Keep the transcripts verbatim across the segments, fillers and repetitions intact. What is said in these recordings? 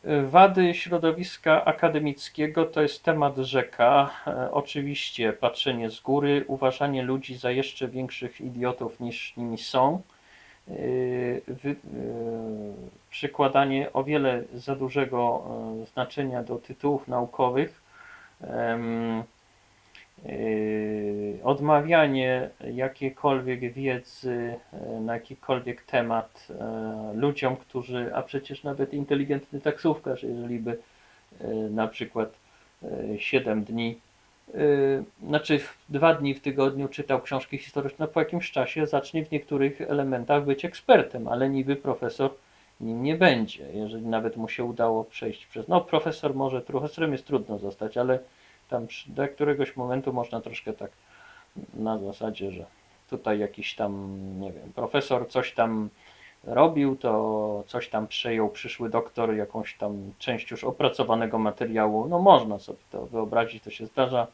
Wady środowiska akademickiego to jest temat rzeka. E, Oczywiście patrzenie z góry, uważanie ludzi za jeszcze większych idiotów niż nimi są, e, wy, e, przykładanie o wiele za dużego e, znaczenia do tytułów naukowych, em, e, odmawianie jakiejkolwiek wiedzy e, na jakikolwiek temat e, ludziom, którzy, a przecież nawet inteligentny taksówkarz, jeżeli by e, na przykład e, siedem dni, e, znaczy dwa dni w tygodniu czytał książki historyczne, po jakimś czasie zacznie w niektórych elementach być ekspertem, ale niby profesor nim nie będzie, jeżeli nawet mu się udało przejść przez, no profesor może, profesorem jest trudno zostać, ale tam do któregoś momentu można troszkę tak na zasadzie, że tutaj jakiś tam, nie wiem, profesor coś tam robił, to coś tam przejął przyszły doktor, jakąś tam część już opracowanego materiału. No można sobie to wyobrazić, to się zdarza.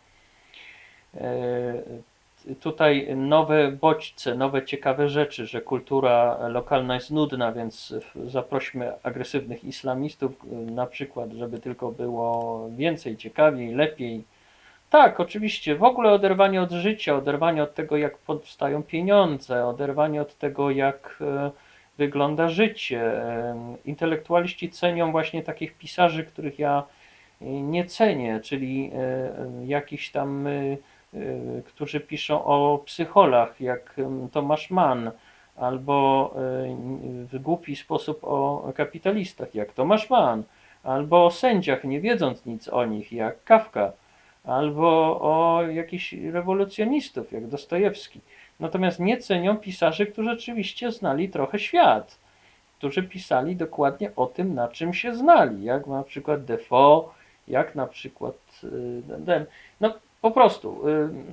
Tutaj nowe bodźce, nowe ciekawe rzeczy, że kultura lokalna jest nudna, więc zaprośmy agresywnych islamistów na przykład, żeby tylko było więcej, ciekawiej, lepiej. Tak, oczywiście. W ogóle oderwanie od życia, oderwanie od tego, jak powstają pieniądze, oderwanie od tego, jak e, wygląda życie. E, Intelektualiści cenią właśnie takich pisarzy, których ja e, nie cenię, czyli e, jakichś tam, e, e, którzy piszą o psycholach, jak em, Tomasz Mann, albo e, w głupi sposób o kapitalistach, jak Tomasz Mann, albo o sędziach, nie wiedząc nic o nich, jak Kafka, albo o jakichś rewolucjonistów, jak Dostojewski. Natomiast nie cenią pisarzy, którzy rzeczywiście znali trochę świat, którzy pisali dokładnie o tym, na czym się znali, jak na przykład Defoe, jak na przykład y, no po prostu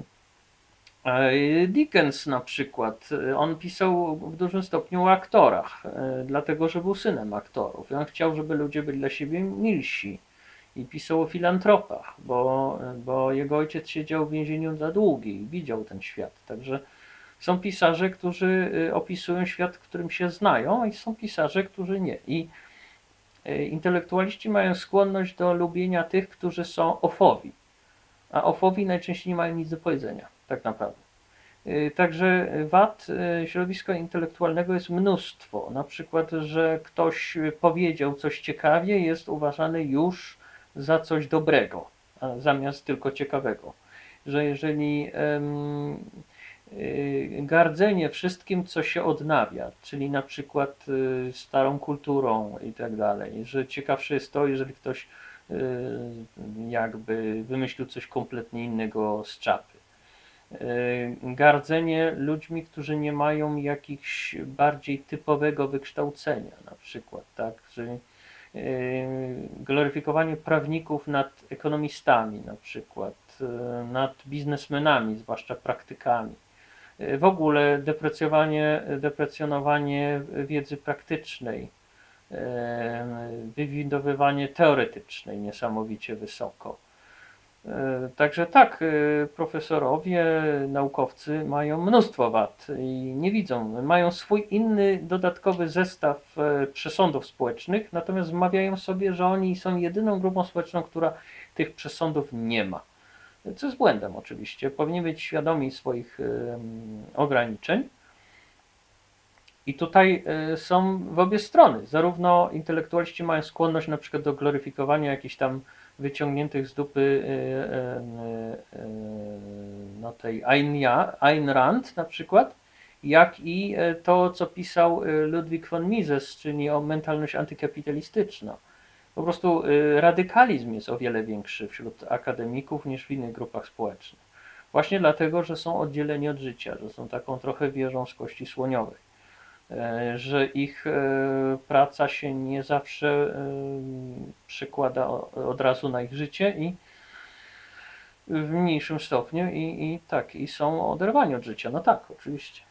y, y, Dickens na przykład, on pisał w dużym stopniu o aktorach, dlatego że był synem aktorów i on chciał, żeby ludzie byli dla siebie milsi. I pisał o filantropach, bo, bo jego ojciec siedział w więzieniu za długi i widział ten świat. Także są pisarze, którzy opisują świat, w którym się znają, i są pisarze, którzy nie. I intelektualiści mają skłonność do lubienia tych, którzy są ofowi, a ofowi najczęściej nie mają nic do powiedzenia, tak naprawdę. Także wad środowiska intelektualnego jest mnóstwo. Na przykład, że ktoś powiedział coś ciekawie, jest uważany już za coś dobrego, zamiast tylko ciekawego. Że jeżeli um, gardzenie wszystkim, co się odnawia, czyli na przykład y, starą kulturą i tak dalej, że ciekawsze jest to, jeżeli ktoś y, jakby wymyślił coś kompletnie innego z czapy. Gardzenie ludźmi, którzy nie mają jakichś bardziej typowego wykształcenia, na przykład, tak, że gloryfikowanie prawników nad ekonomistami, na przykład, nad biznesmenami, zwłaszcza praktykami. W ogóle deprecjonowanie, deprecjonowanie wiedzy praktycznej, wywindowywanie teoretycznej niesamowicie wysoko. Także tak, profesorowie, naukowcy mają mnóstwo wad i nie widzą, mają swój inny dodatkowy zestaw przesądów społecznych, natomiast wmawiają sobie, że oni są jedyną grupą społeczną, która tych przesądów nie ma. Co jest błędem oczywiście, powinni być świadomi swoich ograniczeń. I tutaj są w obie strony, zarówno intelektualiści mają skłonność na przykład do gloryfikowania jakichś tam wyciągniętych z dupy no tej Ayn Rand na przykład, jak i to, co pisał Ludwig von Mises, czyli o mentalność antykapitalistyczna. Po prostu radykalizm jest o wiele większy wśród akademików niż w innych grupach społecznych. Właśnie dlatego, że są oddzieleni od życia, że są taką trochę wieżą z kości słoniowej, że ich praca się nie zawsze przekłada od razu na ich życie i w mniejszym stopniu i, i tak, i są oderwani od życia. No tak, oczywiście.